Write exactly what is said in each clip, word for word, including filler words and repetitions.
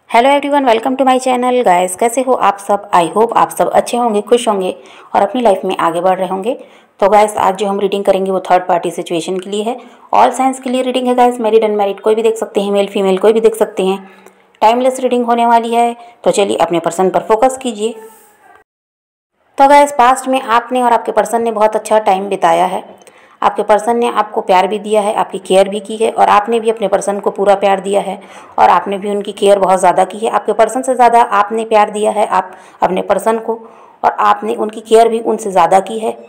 Hello everyone, welcome to my channel. Guys, कैसे हो आप सब? आई होप आप सब अच्छे होंगे, खुश होंगे और अपनी लाइफ में आगे बढ़ रहे होंगे। तो गाइस, आज जो हम रीडिंग करेंगे वो थर्ड पार्टी सिचुएशन के लिए है। ऑल साइंस के लिए रीडिंग है गाइस। मैरिड अनमैरिड कोई भी देख सकते हैं, मेल फीमेल कोई भी देख सकते हैं। टाइमलेस रीडिंग होने वाली है। तो चलिए अपने पर्सन पर फोकस कीजिए। तो गाइस, पास्ट में आपने और आपके पर्सन ने बहुत अच्छा टाइम बिताया है। आपके पर्सन ने आपको प्यार भी दिया है, आपकी केयर भी की है और आपने भी अपने पर्सन को पूरा प्यार दिया है और आपने भी उनकी केयर बहुत ज़्यादा की है। आपके पर्सन से ज़्यादा आपने प्यार दिया है आप अपने पर्सन को और आपने उनकी केयर भी उनसे ज़्यादा की है।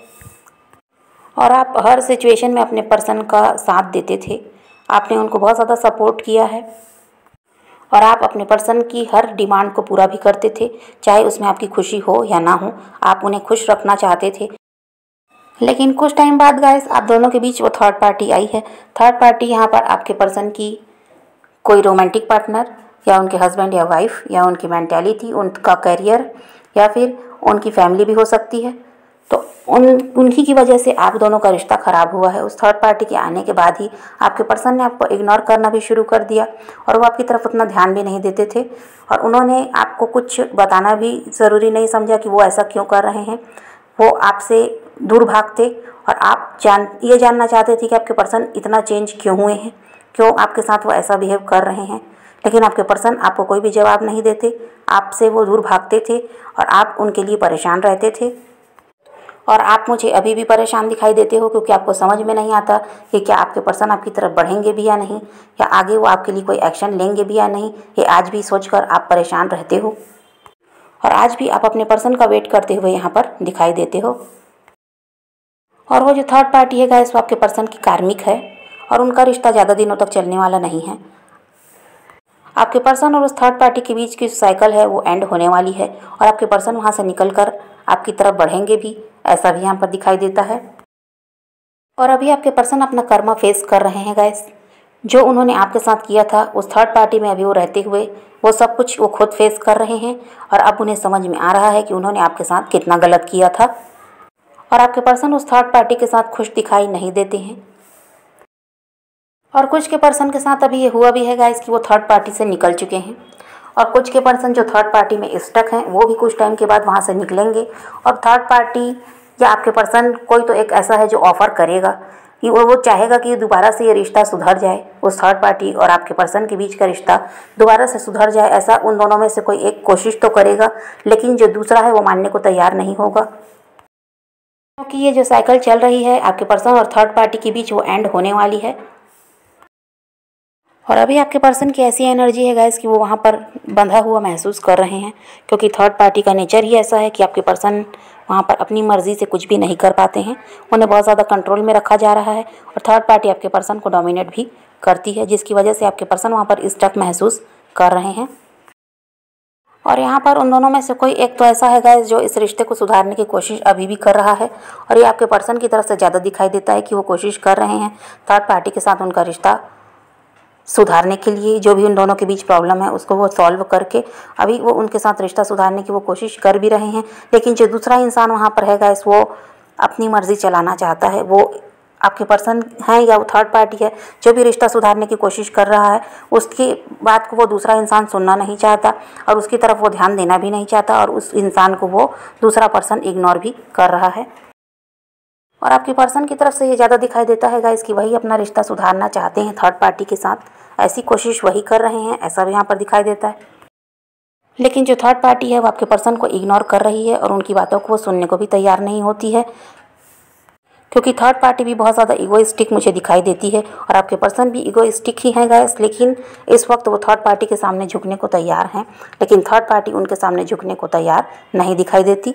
और आप हर सिचुएशन में अपने पर्सन का साथ देते थे। आपने उनको बहुत ज़्यादा सपोर्ट किया है और आप अपने पर्सन की हर डिमांड को पूरा भी करते थे, चाहे उसमें आपकी खुशी हो या ना हो। आप उन्हें खुश रखना चाहते थे। लेकिन कुछ टाइम बाद गाइस, आप दोनों के बीच वो थर्ड पार्टी आई है। थर्ड पार्टी यहाँ पर आपके पर्सन की कोई रोमांटिक पार्टनर या उनके हस्बैंड या वाइफ या उनकी मेंटालिटी, उनका करियर या फिर उनकी फैमिली भी हो सकती है। तो उन उन्हीं की वजह से आप दोनों का रिश्ता ख़राब हुआ है। उस थर्ड पार्टी के आने के बाद ही आपके पर्सन ने आपको इग्नोर करना भी शुरू कर दिया और वो आपकी तरफ उतना ध्यान भी नहीं देते थे और उन्होंने आपको कुछ बताना भी ज़रूरी नहीं समझा कि वो ऐसा क्यों कर रहे हैं। वो आपसे दूर भागते और आप जान ये जानना चाहते थे कि आपके पर्सन इतना चेंज क्यों हुए हैं, क्यों आपके साथ वो ऐसा बिहेव कर रहे हैं। लेकिन आपके पर्सन आपको कोई भी जवाब नहीं देते, आपसे वो दूर भागते थे और आप उनके लिए परेशान रहते थे। और आप मुझे अभी भी परेशान दिखाई देते हो क्योंकि आपको समझ में नहीं आता कि क्या आपके पर्सन आपकी तरफ बढ़ेंगे भी या नहीं, या आगे वो आपके लिए कोई एक्शन लेंगे भी या नहीं। ये आज भी सोचकर आप परेशान रहते हो और आज भी आप अपने पर्सन का वेट करते हुए यहाँ पर दिखाई देते हो। और वो जो थर्ड पार्टी है गाइस, वो आपके पर्सन की कार्मिक है और उनका रिश्ता ज़्यादा दिनों तक चलने वाला नहीं है। आपके पर्सन और उस थर्ड पार्टी के बीच की साइकिल है वो एंड होने वाली है और आपके पर्सन वहाँ से निकलकर आपकी तरफ बढ़ेंगे भी, ऐसा भी यहाँ पर दिखाई देता है। और अभी आपके पर्सन अपना कर्मा फेस कर रहे हैं गाइस। जो उन्होंने आपके साथ किया था उस थर्ड पार्टी में अभी वो रहते हुए वो सब कुछ वो खुद फेस कर रहे हैं और अब उन्हें समझ में आ रहा है कि उन्होंने आपके साथ कितना गलत किया था। और आपके पर्सन उस थर्ड पार्टी के साथ खुश दिखाई नहीं देते हैं। और कुछ के पर्सन के साथ अभी ये हुआ भी है गाइस कि वो थर्ड पार्टी से निकल चुके हैं और कुछ के पर्सन जो थर्ड पार्टी में स्टक हैं वो भी कुछ टाइम के बाद वहाँ से निकलेंगे। और थर्ड पार्टी या आपके पर्सन कोई तो एक ऐसा है जो ऑफ़र करेगा कि वो वो चाहेगा कि दोबारा से ये रिश्ता सुधर जाए, उस थर्ड पार्टी और आपके पर्सन के बीच का रिश्ता दोबारा से सुधर जाए। ऐसा उन दोनों में से कोई एक कोशिश तो करेगा, लेकिन जो दूसरा है वो मानने को तैयार नहीं होगा। क्योंकि ये जो साइकिल चल रही है आपके पर्सन और थर्ड पार्टी के बीच वो एंड होने वाली है। और अभी आपके पर्सन की ऐसी एनर्जी है गाइस कि वो वहाँ पर बंधा हुआ महसूस कर रहे हैं, क्योंकि थर्ड पार्टी का नेचर ही ऐसा है कि आपके पर्सन वहाँ पर अपनी मर्ज़ी से कुछ भी नहीं कर पाते हैं। उन्हें बहुत ज़्यादा कंट्रोल में रखा जा रहा है और थर्ड पार्टी आपके पर्सन को डोमिनेट भी करती है, जिसकी वजह से आपके पर्सन वहाँ पर स्टक महसूस कर रहे हैं। और यहाँ पर उन दोनों में से कोई एक तो ऐसा है गाइस जो इस रिश्ते को सुधारने की कोशिश अभी भी कर रहा है और ये आपके पर्सन की तरफ से ज़्यादा दिखाई देता है कि वो कोशिश कर रहे हैं थर्ड पार्टी के साथ उनका रिश्ता सुधारने के लिए। जो भी उन दोनों के बीच प्रॉब्लम है उसको वो सॉल्व करके अभी वो उनके साथ रिश्ता सुधारने की वो कोशिश कर भी रहे हैं। लेकिन जो दूसरा इंसान वहाँ पर है गाइस, वो अपनी मर्ज़ी चलाना चाहता है। वो आपके पर्सन है या वो थर्ड पार्टी है, जो भी रिश्ता सुधारने की कोशिश कर रहा है उसकी बात को वो दूसरा इंसान सुनना नहीं चाहता और उसकी तरफ वो ध्यान देना भी नहीं चाहता और उस इंसान को वो दूसरा पर्सन इग्नोर भी कर रहा है। और आपके पर्सन की तरफ से ये ज़्यादा दिखाई देता है गाइस कि वही अपना रिश्ता सुधारना चाहते हैं थर्ड पार्टी के साथ, ऐसी कोशिश वही कर रहे हैं, ऐसा भी यहाँ पर दिखाई देता है। लेकिन जो थर्ड पार्टी है वो आपके पर्सन को इग्नोर कर रही है और उनकी बातों को वो सुनने को भी तैयार नहीं होती है, क्योंकि थर्ड पार्टी भी बहुत ज़्यादा ईगोइस्टिक मुझे दिखाई देती है और आपके पर्सन भी ईगोइस्टिक ही हैं गाइस। लेकिन इस वक्त वो थर्ड पार्टी के सामने झुकने को तैयार हैं, लेकिन थर्ड पार्टी उनके सामने झुकने को तैयार नहीं दिखाई देती।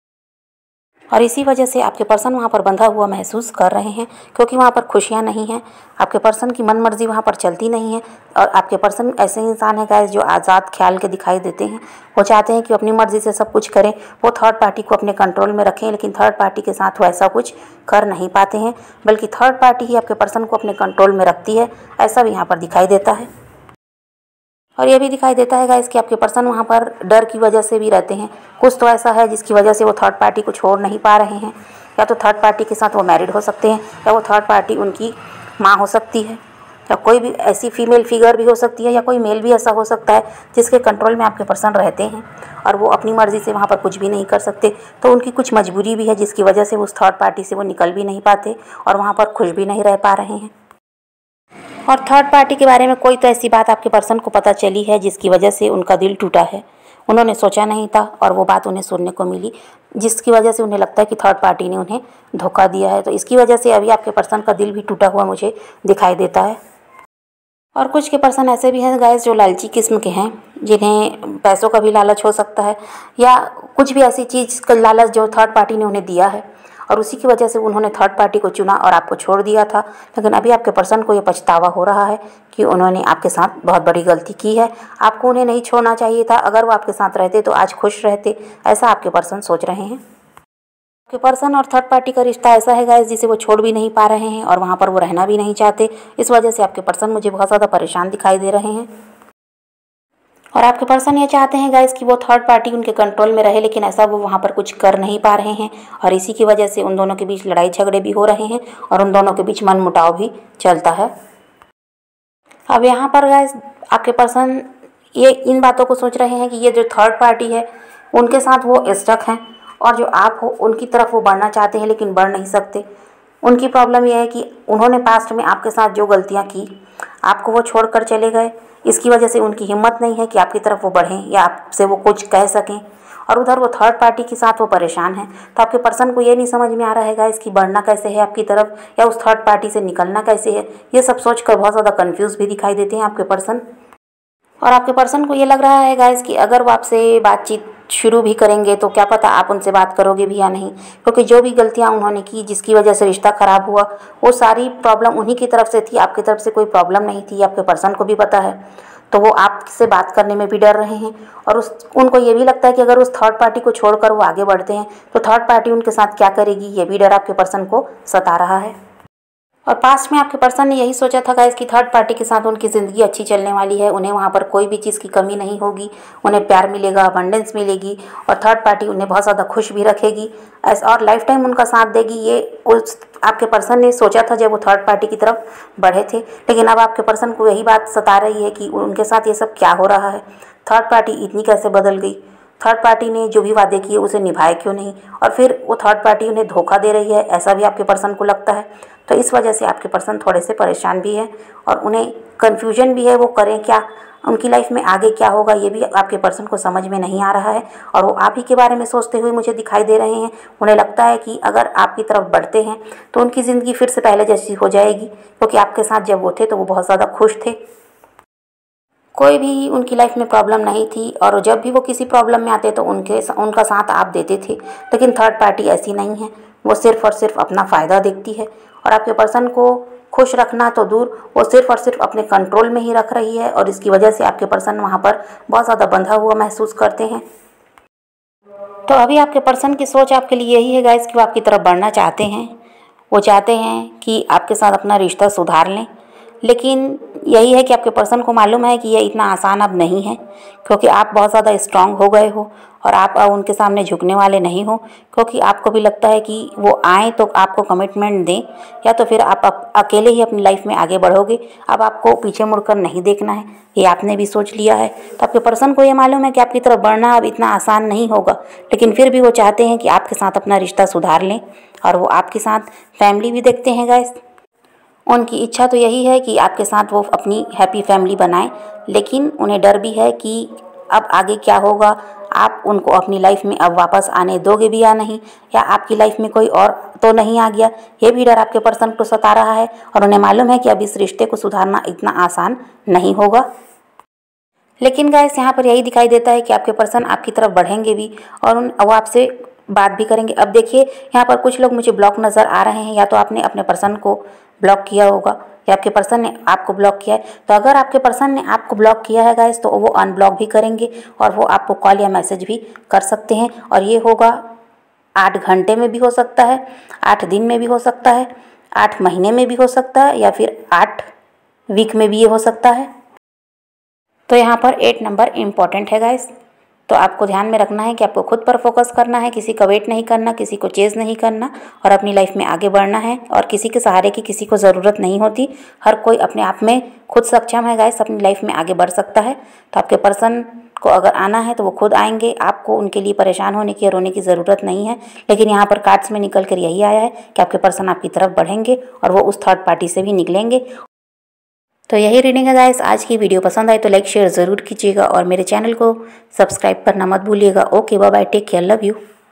और इसी वजह से आपके पर्सन वहाँ पर बंधा हुआ महसूस कर रहे हैं, क्योंकि वहाँ पर खुशियाँ नहीं हैं। आपके पर्सन की मन मर्जी वहाँ पर चलती नहीं है और आपके पर्सन ऐसे इंसान है गाइस जो आज़ाद ख्याल के दिखाई देते हैं। वो चाहते हैं कि अपनी मर्ज़ी से सब कुछ करें, वो थर्ड पार्टी को अपने कंट्रोल में रखें, लेकिन थर्ड पार्टी के साथ वो ऐसा कुछ कर नहीं पाते हैं, बल्कि थर्ड पार्टी ही आपके पर्सन को अपने कंट्रोल में रखती है, ऐसा भी यहाँ पर दिखाई देता है। और ये भी दिखाई देता है गाइस कि आपके पर्सन वहाँ पर डर की वजह से भी रहते हैं। कुछ तो ऐसा है जिसकी वजह से वो थर्ड पार्टी को छोड़ नहीं पा रहे हैं। या तो थर्ड पार्टी के साथ वो मैरिड हो सकते हैं या वो थर्ड पार्टी उनकी माँ हो सकती है। या कोई भी ऐसी फीमेल फिगर भी हो सकती है या कोई मेल भी ऐसा हो सकता है जिसके कंट्रोल में आपके पर्सन रहते हैं और वो अपनी मर्ज़ी से वहाँ पर कुछ भी नहीं कर सकते। तो उनकी कुछ मजबूरी भी है जिसकी वजह से उस थर्ड पार्टी से वो निकल भी नहीं पाते और वहाँ पर खुश भी नहीं रह पा रहे हैं। और थर्ड पार्टी के बारे में कोई तो ऐसी बात आपके पर्सन को पता चली है जिसकी वजह से उनका दिल टूटा है। उन्होंने सोचा नहीं था और वो बात उन्हें सुनने को मिली, जिसकी वजह से उन्हें लगता है कि थर्ड पार्टी ने उन्हें धोखा दिया है। तो इसकी वजह से अभी आपके पर्सन का दिल भी टूटा हुआ मुझे दिखाई देता है। और कुछ के पर्सन ऐसे भी हैं गाइस जो लालची किस्म के हैं, जिन्हें पैसों का भी लालच हो सकता है या कुछ भी ऐसी चीज़ का लालच जो थर्ड पार्टी ने उन्हें दिया है और उसी की वजह से उन्होंने थर्ड पार्टी को चुना और आपको छोड़ दिया था। लेकिन अभी आपके पर्सन को ये पछतावा हो रहा है कि उन्होंने आपके साथ बहुत बड़ी गलती की है। आपको उन्हें नहीं छोड़ना चाहिए था। अगर वो आपके साथ रहते तो आज खुश रहते, ऐसा आपके पर्सन सोच रहे हैं। आपके पर्सन और थर्ड पार्टी का रिश्ता ऐसा है गाइस जिसे वो छोड़ भी नहीं पा रहे हैं और वहाँ पर वो रहना भी नहीं चाहते। इस वजह से आपके पर्सन मुझे बहुत ज़्यादा परेशान दिखाई दे रहे हैं। और आपके पर्सन ये चाहते हैं गाइस कि वो थर्ड पार्टी उनके कंट्रोल में रहे, लेकिन ऐसा वो वहाँ पर कुछ कर नहीं पा रहे हैं और इसी की वजह से उन दोनों के बीच लड़ाई झगड़े भी हो रहे हैं और उन दोनों के बीच मनमुटाव भी चलता है। अब यहाँ पर गाइस आपके पर्सन ये इन बातों को सोच रहे हैं कि ये जो थर्ड पार्टी है उनके साथ वो स्टक हैं और जो आप हो उनकी तरफ वो बढ़ना चाहते हैं लेकिन बढ़ नहीं सकते। उनकी प्रॉब्लम यह है कि उन्होंने पास्ट में आपके साथ जो गलतियाँ की, आपको वो छोड़ कर चले गए। इसकी वजह से उनकी हिम्मत नहीं है कि आपकी तरफ वो बढ़ें या आपसे वो कुछ कह सकें और उधर वो थर्ड पार्टी के साथ वो परेशान है। तो आपके पर्सन को ये नहीं समझ में आ रहा है गाइस कि बढ़ना कैसे है आपकी तरफ या उस थर्ड पार्टी से निकलना कैसे है। ये सब सोचकर बहुत ज़्यादा कंफ्यूज भी दिखाई देते हैं आपके पर्सन। और आपके पर्सन को ये लग रहा है गाइस कि अगर वो आपसे बातचीत शुरू भी करेंगे तो क्या पता आप उनसे बात करोगे भी या नहीं, क्योंकि जो भी गलतियां उन्होंने की जिसकी वजह से रिश्ता ख़राब हुआ वो सारी प्रॉब्लम उन्हीं की तरफ से थी, आपकी तरफ से कोई प्रॉब्लम नहीं थी। आपके पर्सन को भी पता है, तो वो आपसे बात करने में भी डर रहे हैं और उस उनको ये भी लगता है कि अगर उस थर्ड पार्टी को छोड़कर वो आगे बढ़ते हैं तो थर्ड पार्टी उनके साथ क्या करेगी, ये भी डर आपके पर्सन को सता रहा है। और पास्ट में आपके पर्सन ने यही सोचा था गाइस कि थर्ड पार्टी के साथ उनकी ज़िंदगी अच्छी चलने वाली है, उन्हें वहाँ पर कोई भी चीज़ की कमी नहीं होगी, उन्हें प्यार मिलेगा, अबंडेंस मिलेगी और थर्ड पार्टी उन्हें बहुत ज़्यादा खुश भी रखेगी ऐसा और लाइफ टाइम उनका साथ देगी। ये उस आपके पर्सन ने सोचा था जब वो थर्ड पार्टी की तरफ बढ़े थे। लेकिन अब आपके पर्सन को यही बात सता रही है कि उनके साथ ये सब क्या हो रहा है, थर्ड पार्टी इतनी कैसे बदल गई, थर्ड पार्टी ने जो भी वादे किए उसे निभाए क्यों नहीं और फिर वो थर्ड पार्टी उन्हें धोखा दे रही है, ऐसा भी आपके पर्सन को लगता है। तो इस वजह से आपके पर्सन थोड़े से परेशान भी है और उन्हें कन्फ्यूजन भी है, वो करें क्या, उनकी लाइफ में आगे क्या होगा ये भी आपके पर्सन को समझ में नहीं आ रहा है और वो आप ही के बारे में सोचते हुए मुझे दिखाई दे रहे हैं। उन्हें लगता है कि अगर आपकी तरफ बढ़ते हैं तो उनकी ज़िंदगी फिर से पहले जैसी हो जाएगी, क्योंकि आपके साथ जब वो थे तो वो बहुत ज़्यादा खुश थे, कोई भी उनकी लाइफ में प्रॉब्लम नहीं थी और जब भी वो किसी प्रॉब्लम में आते तो उनके उनका साथ आप देते थे। लेकिन थर्ड पार्टी ऐसी नहीं है, वो सिर्फ़ और सिर्फ अपना फ़ायदा देखती है और आपके पर्सन को खुश रखना तो दूर, वो सिर्फ़ और सिर्फ अपने कंट्रोल में ही रख रही है और इसकी वजह से आपके पर्सन वहाँ पर बहुत ज़्यादा बंधा हुआ महसूस करते हैं। तो अभी आपके पर्सन की सोच आपके लिए यही है गाइस कि वो आपकी तरफ बढ़ना चाहते हैं, वो चाहते हैं कि आपके साथ अपना रिश्ता सुधार लें। लेकिन यही है कि आपके पर्सन को मालूम है कि ये इतना आसान अब नहीं है, क्योंकि आप बहुत ज़्यादा स्ट्रांग हो गए हो और आप अब उनके सामने झुकने वाले नहीं हो, क्योंकि आपको भी लगता है कि वो आएँ तो आपको कमिटमेंट दें या तो फिर आप, आप अकेले ही अपनी लाइफ में आगे बढ़ोगे। अब आपको पीछे मुड़कर नहीं देखना है, ये आपने भी सोच लिया है। तो आपके पर्सन को ये मालूम है कि आपकी तरफ बढ़ना अब इतना आसान नहीं होगा, लेकिन फिर भी वो चाहते हैं कि आपके साथ अपना रिश्ता सुधार लें और वो आपके साथ फैमिली भी देखते हैं गाइस। उनकी इच्छा तो यही है कि आपके साथ वो अपनी हैप्पी फैमिली बनाएं, लेकिन उन्हें डर भी है कि अब आगे क्या होगा, आप उनको अपनी लाइफ में अब वापस आने दोगे भी या नहीं, या आपकी लाइफ में कोई और तो नहीं आ गया। ये भी डर आपके पर्सन को सता रहा है और उन्हें मालूम है कि अब इस रिश्ते को सुधारना इतना आसान नहीं होगा। लेकिन गाइस यहाँ पर यही दिखाई देता है कि आपके पर्सन आपकी तरफ बढ़ेंगे भी और उन वो आपसे बात भी करेंगे। अब देखिए यहाँ पर कुछ लोग मुझे ब्लॉक नज़र आ रहे हैं, या तो आपने अपने पर्सन को ब्लॉक किया होगा या आपके पर्सन ने आपको ब्लॉक किया है। तो अगर आपके पर्सन ने आपको ब्लॉक किया है गाइस तो वो अनब्लॉक भी करेंगे और वो आपको कॉल या मैसेज भी कर सकते हैं और ये होगा आठ घंटे में भी हो सकता है, आठ दिन में भी हो सकता है, आठ महीने में भी हो सकता है या फिर आठ वीक में भी ये हो सकता है। तो यहाँ पर एट नंबर इम्पॉर्टेंट है गाइस। तो आपको ध्यान में रखना है कि आपको खुद पर फोकस करना है, किसी का वेट नहीं करना, किसी को चेज़ नहीं करना और अपनी लाइफ में आगे बढ़ना है। और किसी के सहारे की किसी को ज़रूरत नहीं होती, हर कोई अपने आप में खुद सक्षम है गाइस, अपनी लाइफ में आगे बढ़ सकता है। तो आपके पर्सन को अगर आना है तो वो खुद आएंगे, आपको उनके लिए परेशान होने की या रोने की ज़रूरत नहीं है। लेकिन यहाँ पर कार्ड्स में निकल कर यही आया है कि आपके पर्सन आपकी तरफ बढ़ेंगे और वो उस थर्ड पार्टी से भी निकलेंगे। तो यही रीडिंग है गाइस। आज की वीडियो पसंद आए तो लाइक शेयर ज़रूर कीजिएगा और मेरे चैनल को सब्सक्राइब करना मत भूलिएगा। Okay bye bye, take care, love you.